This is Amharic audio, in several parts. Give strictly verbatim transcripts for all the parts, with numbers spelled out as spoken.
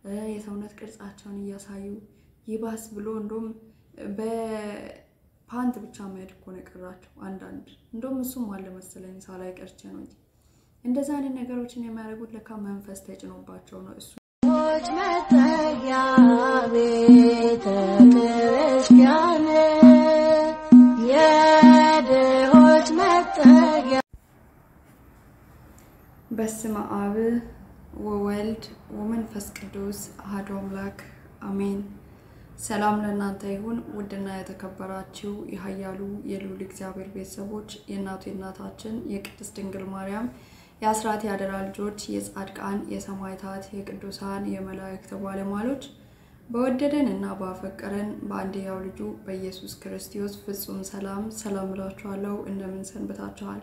የሰውነት ቅርጻቸውን እያሳዩ ይባስ ብሎ እንደውም በፓንት ብቻ መሄድ እኮ ነው የቀራቸው አንዳንድ እንደውም እሱም አለ መሰለኝ ሳላይ ቀርቼ ነው እንጂ እንደዛ አይነት ነገሮችን የሚያደርጉት ለካ መንፈስ ተጭኖባቸው ነው እሱ መጠጊያ ቤተ ክርስቲያን የድሆች መጠጊያ በስመ አብ ወወልድ ወመንፈስ ቅዱስ አሐዱ አምላክ አሜን። ሰላም ለእናንተ ይሁን ውድና የተከበራችሁ የኃያሉ የልዑል እግዚአብሔር ቤተሰቦች የእናቱ የእናታችን የቅድስት ድንግል ማርያም የአስራት ያደራ ልጆች የጻድቃን የሰማዕታት የቅዱሳን የመላእክት ባለሟሎች በወደደንና ባፈቀረን በአንድያው ልጁ በኢየሱስ ክርስቶስ ፍጹም ሰላም ሰላም እላችኋለሁ። እንደምን ሰንብታችኋል?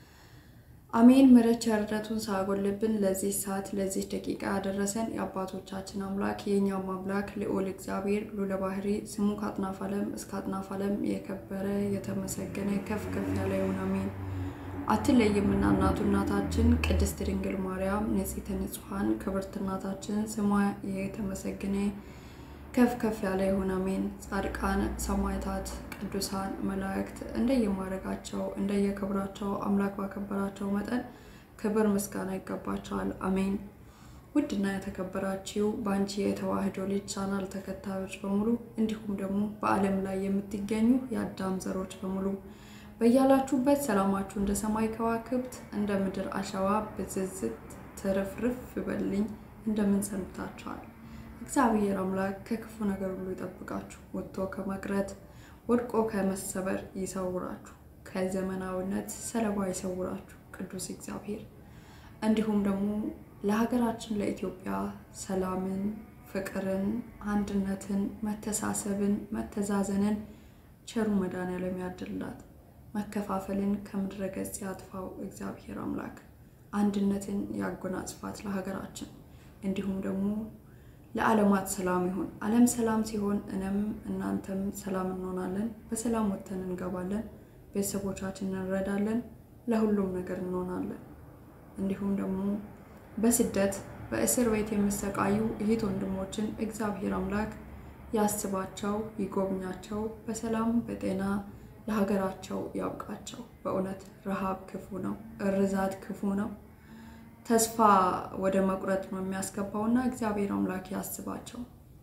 አሜን። ምሕረት ቸርነቱን ሳያጎልብን ለዚህ ሰዓት ለዚህ ደቂቃ ያደረሰን የአባቶቻችን አምላክ የኛም አምላክ ልዑል እግዚአብሔር ልዑለ ባህሪ ስሙ ከአጥናፈ ዓለም እስከ አጥናፈ ዓለም የከበረ የተመሰገነ ከፍ ከፍ ያለ ይሁን አሜን። አትለይምና እናቱ እናታችን ቅድስት ድንግል ማርያም ንጽሕተ ንጹሐን ክብርት እናታችን ስሟ የተመሰገነ ከፍ ከፍ ያለ ይሁን አሜን። ጻድቃን ሰማዕታት ቅዱሳን መላእክት እንደየማረጋቸው እንደየክብራቸው አምላክ ባከበራቸው መጠን ክብር ምስጋና ይገባቸዋል አሜን። ውድና የተከበራችሁ ባንቺ የተዋህዶ ልጅ ቻናል ተከታዮች በሙሉ እንዲሁም ደግሞ በዓለም ላይ የምትገኙ የአዳም ዘሮች በሙሉ በያላችሁበት ሰላማችሁ እንደ ሰማይ ከዋክብት እንደ ምድር አሸዋ በዝዝት ተረፍርፍ ይበልኝ። እንደምን ሰንብታችኋል? እግዚአብሔር አምላክ ከክፉ ነገር ሁሉ ይጠብቃችሁ፣ ወጥቶ ከመቅረት ወድቆ ከመሰበር ይሰውራችሁ፣ ከዘመናዊነት ሰለባ ይሰውራችሁ ቅዱስ እግዚአብሔር። እንዲሁም ደግሞ ለሀገራችን ለኢትዮጵያ ሰላምን፣ ፍቅርን፣ አንድነትን፣ መተሳሰብን፣ መተዛዘንን ቸሩ መድኃኔዓለም ያድልላት። መከፋፈልን ከምድረ ገጽ ያጥፋው እግዚአብሔር አምላክ። አንድነትን ያጎናጽፋት ለሀገራችን። እንዲሁም ደግሞ ለዓለማት ሰላም ይሁን። ዓለም ሰላም ሲሆን እነም እናንተም ሰላም እንሆናለን። በሰላም ወጥተን እንገባለን። ቤተሰቦቻችንን እንረዳለን። ለሁሉም ነገር እንሆናለን። እንዲሁም ደግሞ በስደት በእስር ቤት የሚሰቃዩ እህት ወንድሞችን እግዚአብሔር አምላክ ያስባቸው፣ ይጎብኛቸው፣ በሰላም በጤና ለሀገራቸው ያብቃቸው። በእውነት ረሃብ ክፉ ነው፣ እርዛት ክፉ ነው፣ ተስፋ ወደ መቁረጥ ነው የሚያስገባውና እግዚአብሔር አምላክ ያስባቸው።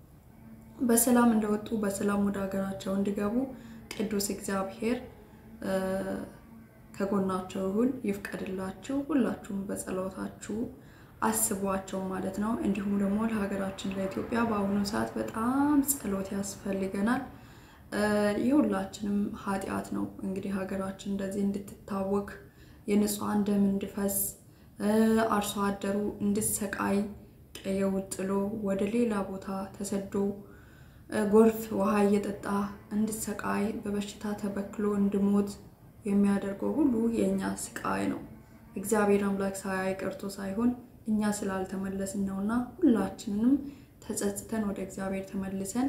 በሰላም እንደወጡ በሰላም ወደ ሀገራቸው እንዲገቡ ቅዱስ እግዚአብሔር ከጎናቸው ይሁን ይፍቀድላችሁ። ሁላችሁም በጸሎታችሁ አስቧቸው ማለት ነው። እንዲሁም ደግሞ ለሀገራችን ለኢትዮጵያ በአሁኑ ሰዓት በጣም ጸሎት ያስፈልገናል። የሁላችንም ኃጢያት ነው እንግዲህ ሀገራችን እንደዚህ እንድትታወክ የንጹሃን ደም እንዲፈስ አርሶ አደሩ እንድሰቃይ ቀየው ጥሎ ወደ ሌላ ቦታ ተሰዶ ጎርፍ ውሃ እየጠጣ እንድሰቃይ በበሽታ ተበክሎ እንድሞት የሚያደርገው ሁሉ የኛ ስቃይ ነው። እግዚአብሔር አምላክ ሳያይ ቀርቶ ሳይሆን እኛ ስላልተመለስን ነውና ሁላችንንም ተጸጽተን ወደ እግዚአብሔር ተመልሰን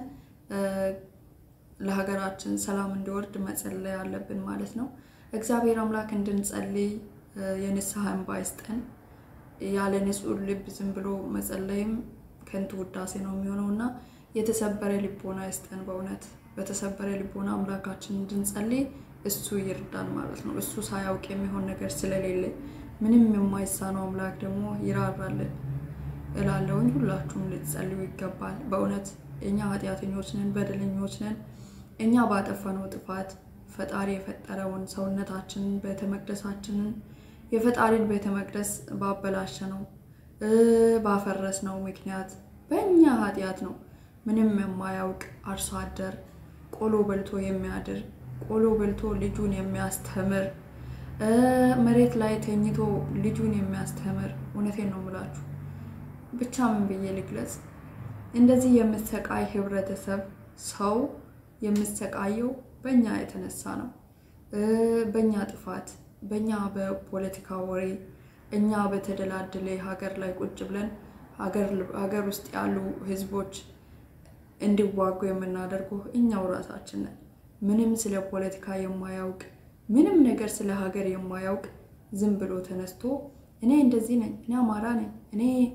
ለሀገራችን ሰላም እንዲወርድ መጸለይ አለብን ማለት ነው። እግዚአብሔር አምላክ እንድንጸልይ የንስሐ እንባ ይስጠን። ያለ ንጹህ ልብ ዝም ብሎ መጸለይም ከንቱ ውዳሴ ነው የሚሆነውና የተሰበረ ልቦና ይስጠን። በእውነት በተሰበረ ልቦና አምላካችን እንድንጸልይ እሱ ይርዳን ማለት ነው። እሱ ሳያውቅ የሚሆን ነገር ስለሌለ ምንም የማይሳነው አምላክ ደግሞ ይራራልን እላለሁኝ። ሁላችሁም ልትጸልዩ ይገባል። በእውነት እኛ ኃጢያተኞች ነን፣ በደለኞች ነን። እኛ ባጠፋነው ጥፋት ፈጣሪ የፈጠረውን ሰውነታችንን ቤተመቅደሳችንን የፈጣሪን ቤተመቅደስ ባበላሸነው ባፈረስነው ምክንያት በእኛ ኃጢያት ነው። ምንም የማያውቅ አርሶ አደር ቆሎ በልቶ የሚያድር ቆሎ በልቶ ልጁን የሚያስተምር መሬት ላይ ተኝቶ ልጁን የሚያስተምር እውነቴን ነው የምላችሁ። ብቻ ምን ብዬ ልግለጽ? እንደዚህ የምትሰቃይ ህብረተሰብ ሰው የምትሰቃየው በእኛ የተነሳ ነው። በእኛ ጥፋት በእኛ በፖለቲካ ወሬ እኛ በተደላደለ ሀገር ላይ ቁጭ ብለን ሀገር ሀገር ውስጥ ያሉ ህዝቦች እንዲዋጉ የምናደርገው እኛው ራሳችን ነን። ምንም ስለ ፖለቲካ የማያውቅ ምንም ነገር ስለ ሀገር የማያውቅ ዝም ብሎ ተነስቶ እኔ እንደዚህ ነኝ፣ እኔ አማራ ነኝ፣ እኔ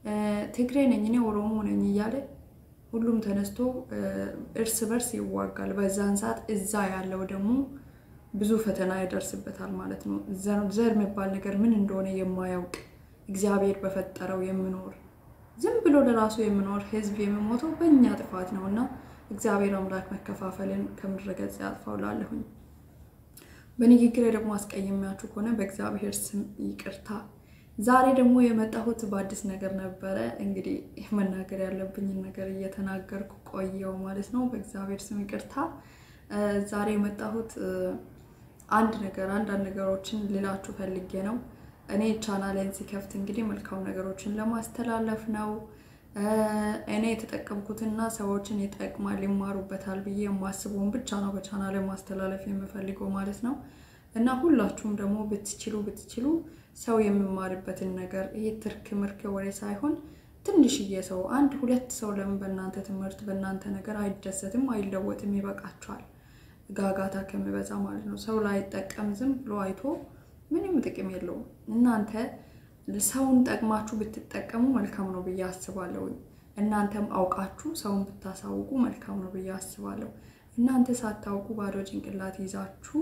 ትግሬ ነኝ እኔ ኦሮሞ ነኝ እያለ ሁሉም ተነስቶ እርስ በርስ ይዋጋል በዛን ሰዓት እዛ ያለው ደግሞ ብዙ ፈተና ይደርስበታል ማለት ነው ዘር መባል ነገር ምን እንደሆነ የማያውቅ እግዚአብሔር በፈጠረው የሚኖር ዝም ብሎ ለራሱ የሚኖር ህዝብ የሚሞተው በእኛ ጥፋት ነውና እግዚአብሔር አምላክ መከፋፈልን ከምድረገጽ ያጥፋው ላለሁኝ በንግግሬ ደግሞ አስቀየማችሁ ከሆነ በእግዚአብሔር ስም ይቅርታ ዛሬ ደግሞ የመጣሁት በአዲስ ነገር ነበር እንግዲህ መናገር ያለብኝ ነገር እየተናገርኩ ቆየው ማለት ነው በእግዚአብሔር ስም ይቅርታ ዛሬ የመጣሁት አንድ ነገር አንድ አንድ ነገሮችን ሊላችሁ ፈልጌ ነው እኔ ቻናሌን ሲከፍት እንግዲህ መልካም ነገሮችን ለማስተላለፍ ነው እኔ የተጠቀምኩትና ሰዎችን ይጠቅማል ይማሩበታል ብዬ የማስበውን ብቻ ነው በቻናሌ ማስተላለፍ የምፈልገው ማለት ነው እና ሁላችሁም ደግሞ ብትችሉ ብትችሉ ሰው የሚማርበትን ነገር ይሄ ትርክ ምርክ ወሬ ሳይሆን ትንሽዬ ሰው አንድ ሁለት ሰው ለምን በእናንተ ትምህርት በእናንተ ነገር አይደሰትም አይለወጥም ይበቃቸዋል ጋጋታ ከመበዛ ማለት ነው ሰው ላይ ተጠቀም ዝም ብሎ አይቶ ምንም ጥቅም የለውም እናንተ ሰውን ጠቅማችሁ ብትጠቀሙ መልካም ነው ብዬ አስባለሁ እናንተም አውቃችሁ ሰውን ብታሳውቁ መልካም ነው ብዬ አስባለሁ እናንተ ሳታውቁ ባዶ ጭንቅላት ይዛችሁ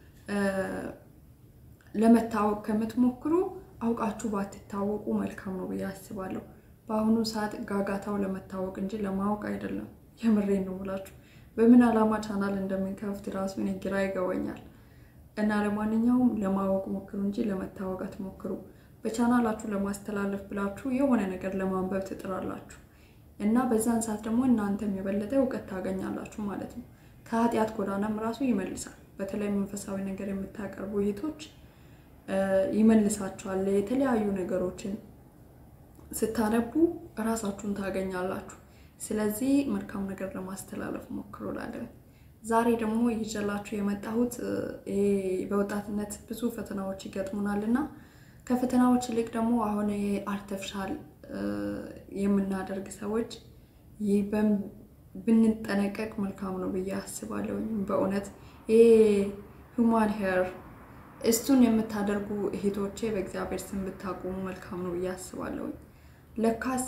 ለመታወቅ ከምትሞክሩ አውቃችሁ ባትታወቁ መልካም ነው ብዬ አስባለሁ በአሁኑ ሰዓት ጋጋታው ለመታወቅ እንጂ ለማወቅ አይደለም የምሬን ነው ብላችሁ በምን አላማ ቻናል እንደምንከፍት ራሱ እኔ ግራ ይገባኛል እና ለማንኛውም ለማወቅ ሞክሩ እንጂ ለመታወቅ አትሞክሩ በቻናላችሁ ለማስተላለፍ ብላችሁ የሆነ ነገር ለማንበብ ትጥራላችሁ እና በዛን ሰዓት ደግሞ እናንተም የበለጠ ዕውቀት ታገኛላችሁ ማለት ነው ከኃጢያት ጎዳናም ራሱ ይመልሳል በተለይ መንፈሳዊ ነገር የምታቀርቡ እህቶች ይመልሳችኋል የተለያዩ ነገሮችን ስታነቡ ራሳችሁን ታገኛላችሁ ስለዚህ መልካም ነገር ለማስተላለፍ ሞክሩ ላለው ዛሬ ደግሞ ይጀላችሁ የመጣሁት በወጣትነት ብዙ ፈተናዎች ይገጥሙናልና ከፈተናዎች ልክ ደግሞ አሁን አርቲፊሻል የምናደርግ ሰዎች ይበም ብንጠነቀቅ መልካም ነው ብዬ አስባለሁ በእውነት ይሄ human hair እሱን የምታደርጉ እህቶቼ በእግዚአብሔር ስም ብታቆሙ መልካም ነው ብዬ አስባለሁ ለካስ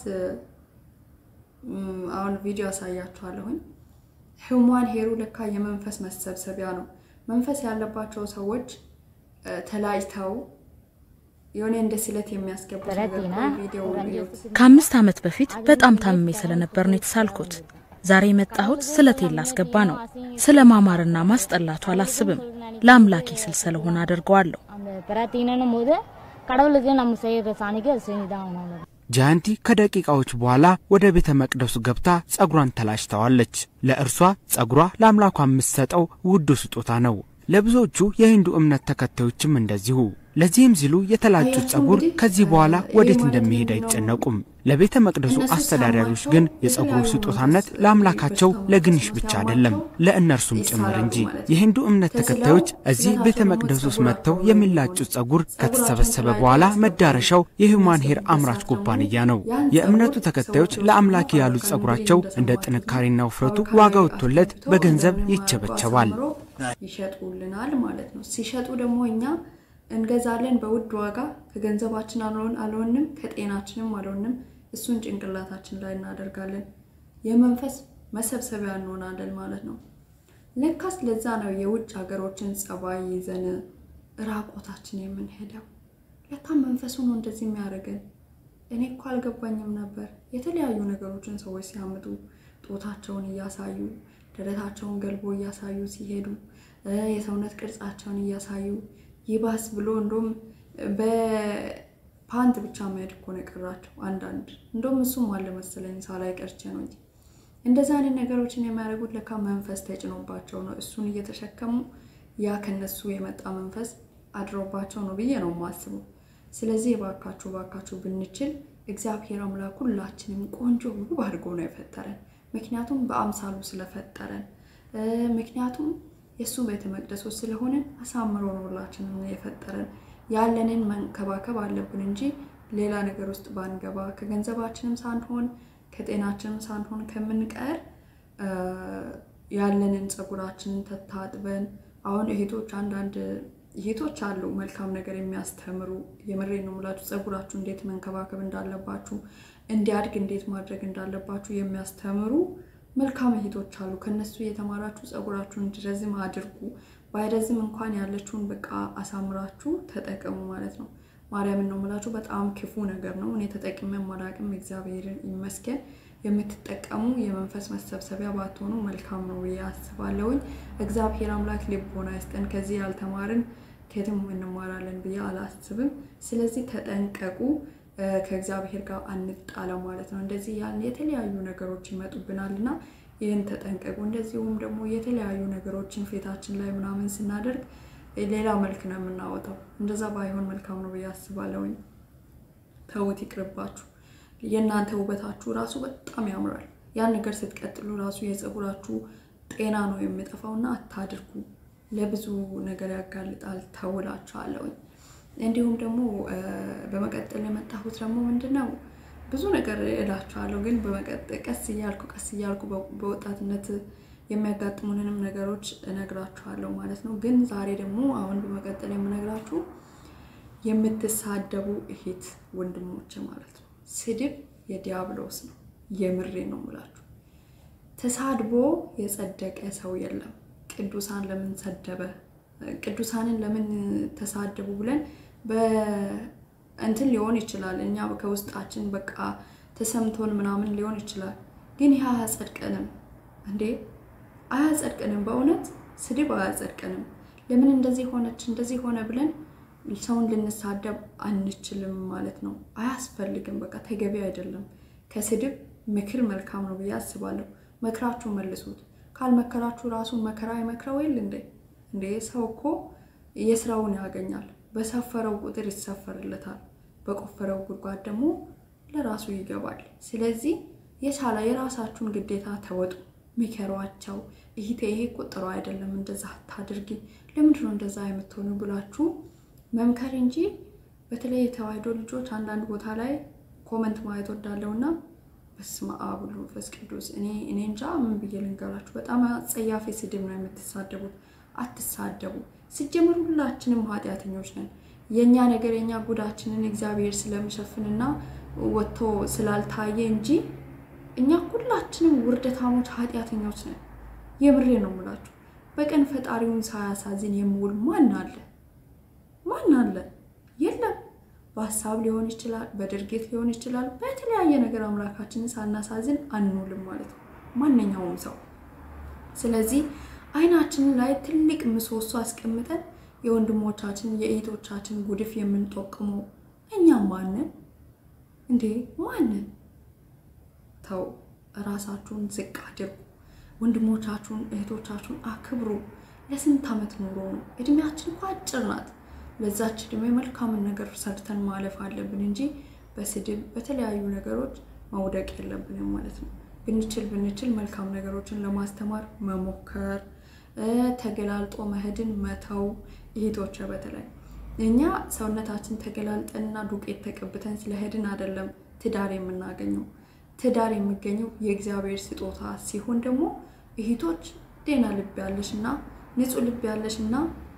አሁን ቪዲዮ አሳያችኋለሁ human hair ለካ የመንፈስ መሰብሰብያ ነው መንፈስ ያለባቸው ሰዎች ተላይተው የሆነ እንደ ስለት የሚያስገቡት ቪዲዮ ከአምስት አመት በፊት በጣም ታምሜ ስለነበር ነው የተሳልኩት ዛሬ መጣሁት ስለቴን ላስገባ ነው ስለማማርና ማስጠላቱ አላስብም ለአምላኬ ስል ስለሆነ አደርገዋለሁ ጃንቲ ከደቂቃዎች በኋላ ወደ ቤተ መቅደሱ ገብታ ጸጉሯን ተላሽታዋለች ለእርሷ ጸጉሯ ለአምላኳ የምትሰጠው ውድ ስጦታ ነው ለብዙዎቹ የሂንዱ እምነት ተከታዮችም እንደዚሁ ለዚህም ሲሉ የተላጩት ጸጉር ከዚህ በኋላ ወዴት እንደሚሄድ አይጨነቁም ለቤተ መቅደሱ አስተዳዳሪዎች ግን የጸጉሩ ስጦታነት ለአምላካቸው ለግንሽ ብቻ አይደለም ለእነርሱም ጭምር እንጂ የሂንዱ እምነት ተከታዮች እዚህ ቤተ መቅደሱ ውስጥ መጥተው የሚላጩት ጸጉር ከተሰበሰበ በኋላ መዳረሻው የሂውማን ሄር አምራች ኩባንያ ነው የእምነቱ ተከታዮች ለአምላክ ያሉት ጸጉራቸው እንደ ጥንካሬና ውፍረቱ ዋጋ ወጥቶለት በገንዘብ ይቸበቸባል ይሸጡልናል ማለት ነው ሲሸጡ ደግሞ እኛ እንገዛለን በውድ ዋጋ ከገንዘባችን አልሆን አልሆንም ከጤናችንም አልሆንም እሱን ጭንቅላታችን ላይ እናደርጋለን የመንፈስ መሰብሰቢያ እንሆናለን ማለት ነው ለካስ ለዛ ነው የውጭ ሀገሮችን ጸባይ ይዘን ራቆታችን የምንሄደው ለካ መንፈሱ ነው እንደዚህ የሚያደርገን እኔ እኮ አልገባኝም ነበር የተለያዩ ነገሮችን ሰዎች ሲያመጡ ጦታቸውን ያሳዩ ደረታቸውን ገልቦ ያሳዩ ሲሄዱ የሰውነት ቅርጻቸውን ያሳዩ ይባስ ብሎ እንደም በፓንት ብቻ መሄድ እኮ ነው ቀራቸው አንዳንድ እንደም እሱም አለ መሰለኝ ሳላይ ቀርቼ ነው እንጂ እንደዛ አይነት ነገሮችን የሚያደርጉት ለካ መንፈስ ተጭኖባቸው ነው እሱን እየተሸከሙ ያ ከነሱ የመጣ መንፈስ አድሮባቸው ነው ብዬ ነው ማስበው ስለዚህ ባካችሁ ባካችሁ ብንችል እግዚአብሔር አምላክ ሁላችንም ቆንጆ ውብ አድርጎ ነው የፈጠረን ምክንያቱም በአምሳሉ ስለፈጠረን ምክንያቱም የሱ ቤተ መቅደስ ስለሆነ አሳምሮ ነው ሁላችንም የፈጠረን ያለንን መንከባከብ አለብን እንጂ ሌላ ነገር ውስጥ ባንገባ ከገንዘባችንም ሳንሆን ከጤናችንም ሳንሆን ከምንቀር ያለንን ጸጉራችንን ተታጥበን አሁን እህቶች አንዳንድ እህቶች አሉ መልካም ነገር የሚያስተምሩ የመሬ ነው ሙላችሁ ጸጉራችሁ እንዴት መንከባከብ እንዳለባችሁ እንዲያድግ እንዴት ማድረግ እንዳለባችሁ የሚያስተምሩ መልካም እህቶች አሉ ከነሱ የተማራችሁ ጸጉራችሁን እንዲረዝም አድርጉ ባይረዝም እንኳን ያለችውን በቃ አሳምራችሁ ተጠቀሙ ማለት ነው ማርያምን ነው ማለት በጣም ክፉ ነገር ነው እኔ ተጠቅሜ ማራቅም እግዚአብሔርን ይመስገን የምትጠቀሙ የመንፈስ መሰብሰብያ ባትሆኑ መልካም ነው ያስባለውኝ እግዚአብሔር አምላክ ልቦና ይስጠን ከዚህ ያልተማርን ከየትም እንማራለን ብዬ አላስብም ስለዚህ ተጠንቀቁ ከእግዚአብሔር ጋር አንጣላ ማለት ነው እንደዚህ ያን የተለያዩ ነገሮች ይመጡብናልና ይሄን ተጠንቀቁ እንደዚሁም ደግሞ የተለያዩ ነገሮችን ፊታችን ላይ ምናምን ስናደርግ ሌላ መልክ ነው የምናወጣው እንደዛ ባይሆን መልካም ነው ያስባለውኝ ተውት ይቅርባችሁ የናንተ ውበታችሁ ራሱ በጣም ያምራል ያን ነገር ስትቀጥሉ ራሱ የጸጉራችሁ ጤና ነው የሚጠፋውና አታድርጉ ለብዙ ነገር ያጋልጣል ተውላችኋለሁ እንዲሁም ደግሞ በመቀጠል የመጣሁት ደግሞ ምንድነው ብዙ ነገር እላችኋለሁ ግን በመቀጠል ቀስ ይያልኩ ቀስ ይያልኩ በወጣትነት የሚያጋጥሙንንም ነገሮች እነግራችኋለሁ ማለት ነው ግን ዛሬ ደግሞ አሁን በመቀጠል የምነግራችሁ የምትሳደቡ እህት ወንድሞች ማለት ነው ስድብ የዲያብሎስ ነው የምሬ ነው ማለት ተሳድቦ የጸደቀ ሰው የለም ቅዱሳን ለምን ሰደበ ቅዱሳንን ለምን ተሳደቡ ብለን በእንትን ሊሆን ይችላል እኛ ከውስጣችን በቃ ተሰምቶን ምናምን ሊሆን ይችላል ግን ያ ያጸድቀንም እንዴ አያጸድቀንም በእውነት ስድብ አያጸድቀንም ለምን እንደዚህ ሆነች እንደዚህ ሆነ ብለን ሰውን ልንሳደብ አንችልም ማለት ነው አያስፈልግም በቃ ተገቢ አይደለም ከስድብ ምክር መልካም ነው ያስባለሁ መክራችሁ መልሱት ካልመከራችሁ ራሱን መከራ ይመክረው ይል እንዴ እንዴ ሰው እኮ የስራውን ያገኛል በሰፈረው ቁጥር ይሰፈርለታል በቆፈረው ጉድጓድ ደግሞ ለራሱ ይገባል ስለዚህ የቻለ የራሳችሁን ግዴታ ተወጡ ምከሯቸው እህቴ ይሄ ቁጥሩ አይደለም እንደዛ ታድርጊ ለምንድነው እንደዛ የምትሆኑ ብላችሁ መምከር እንጂ በተለይ ተዋህዶ ልጆች አንዳንድ ቦታ ላይ ኮሜንት ማየት ወዳለውና በስመ አብ ወወልድ ወመንፈስ ቅዱስ እኔ እኔ እንጃ ምን ብዬ ልንገራችሁ በጣም አጸያፊ ስድብ ነው የምትሳደቡት አትሳደቡ ሲጀምሩ ሁላችንም ኃጢያተኞች ነን የኛ ነገር የኛ ጉዳችንን እግዚአብሔር ስለሚሸፍንና ወጥቶ ስላልታየ እንጂ እኛ ሁላችንም ውርደታሞች ኃጢያተኞች ነን የምሬ ነው ማለት በቀን ፈጣሪውን ሳያሳዝን የሚውል ማን አለ ማን አለ የለም በሐሳብ ሊሆን ይችላል በድርጊት ሊሆን ይችላል በተለያየ ነገር አምላካችንን ሳናሳዝን አንውልም ማለት ነው ማንኛውም ሰው ስለዚህ አይናችን ላይ ትልቅ ምሰሶ አስቀምጠን የወንድሞቻችን የእህቶቻችን ጉድፍ የምንጠቅመው እኛ ማን እንዴ ማን ተው ራሳችሁን ዝቅ አድርጉ ወንድሞቻችሁን እህቶቻችሁን አክብሩ ለስንት አመት ኑሮ ነው እድሜያችን እኮ አጭር ናት ለዛች እድሜ መልካም ነገር ሰርተን ማለፍ አለብን እንጂ በስድብ በተለያዩ ነገሮች ማውደቅ የለብንም ማለት ነው ብንችል ብንችል መልካም ነገሮችን ለማስተማር መሞከር ተገላልጦ መሄድን መተው እህቶች በተለይ እኛ ሰውነታችን ተገላልጠንና ዱቄት ተቀብተን ስለሄድን አይደለም ትዳር የምናገኘው ትዳር የሚገኘው የእግዚአብሔር ስጦታ ሲሆን ደግሞ እህቶች ደና ልብ ያለሽና ንጹህ ልብ ያለሽና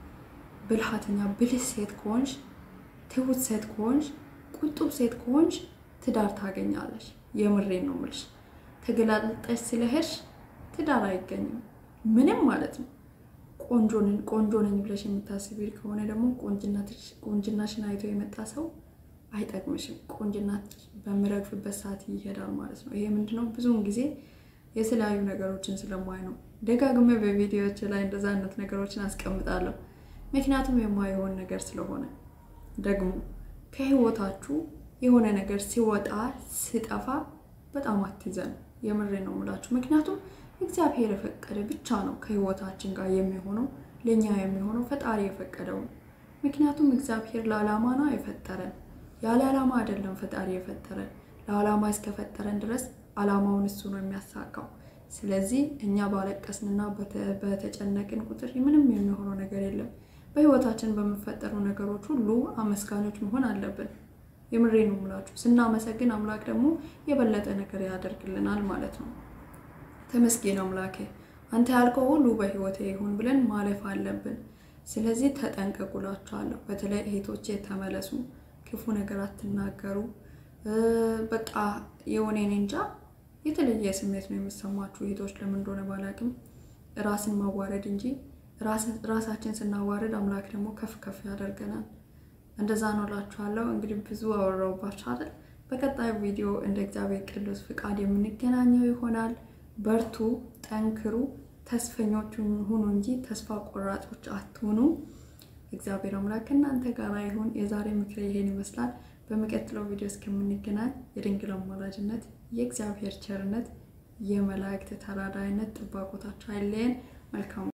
ብልሃተኛ ብልህ ሴት ከሆንሽ ትሁት ሴት ከሆንሽ ቁጡብ ሴት ከሆንሽ ትዳር ታገኛለሽ የምሬ ነው ማለት ተገላልጠሽ ስለሄድሽ ትዳር አይገኝም ምንም ማለት ነው ቆንጆን ቆንጆን ብለሽ የምታስቢ ከሆነ ደግሞ ቆንጅናትሽ ቆንጅናሽን አይቶ የመጣ ሰው አይጠቅምሽም ቆንጅናት በመረግፍበት ሰዓት ይሄዳል ማለት ነው ይሄ ምንድነው ብዙውን ጊዜ የተለያዩ ነገሮችን ስለማይ ነው ደጋግሜ በቪዲዮዎች ላይ እንደዛ አይነት ነገሮችን አስቀምጣለሁ ምክንያቱም የማይሆን ነገር ስለሆነ ደግሞ ከህይወታችሁ የሆነ ነገር ሲወጣ ሲጠፋ በጣም አትዘኑ የምሬ ነው ማለት ምክንያቱም እግዚአብሔር የፈቀደ ብቻ ነው ከህይወታችን ጋር የሚሆነው ለኛ የሚሆነው ፈጣሪ የፈቀደው ምክንያቱም እግዚአብሔር ለዓላማ ነው የፈጠረን ያለ ዓላማ አይደለም ፈጣሪ የፈጠረን ለዓላማ እስከፈጠረን ድረስ ዓላማውን እሱ ነው የሚያሳካው ስለዚህ እኛ ባለቀስንና በተጨነቅን ቁጥር ምንም የሚሆነው ነገር የለም በህይወታችን በመፈጠሩ ነገሮች ሁሉ አመስጋኞች መሆን አለብን የምሬ ነው ማለት ስናመሰግን አምላክ ደግሞ የበለጠ ነገር ያደርግልናል ማለት ነው ተመስገን አምላኬ አንተ ያልከው ሁሉ በህይወቴ ይሁን ብለን ማለፍ አለብን ስለዚህ ተጠንቀቁላችኋለሁ በተለይ እህቶቼ ተመለሱ ክፉ ነገር አትናገሩ በቃ የሆነን እንጃ የተለየ ስሜት ነው የሚሰማችሁ እህቶች ለምን እንደሆነ ባላቅም ራስን ማዋረድ እንጂ ራሳችን ስናዋረድ አምላክ ደግሞ ከፍ ከፍ ያደርገናል እንደዛ ነው እላችኋለሁ እንግዲህ ብዙ አወራውባችሁ አይደል በቀጣይ ቪዲዮ እንደ እግዚአብሔር ቅዱስ ፍቃድ የምንገናኘው ይሆናል በርቱ ጠንክሩ ተስፈኞች ሁኑ እንጂ ተስፋ ቆራጮች አትሁኑ እግዚአብሔር አምላክ እናንተ ጋር ይሁን የዛሬ ምክር ይሄን ይመስላል በመቀጥለው ቪዲዮ እስከምንገናኝ የድንግል አማላጅነት የእግዚአብሔር ቸርነት የመላእክት ተራዳይነት ጥባቆታቸው አይለየን መልካም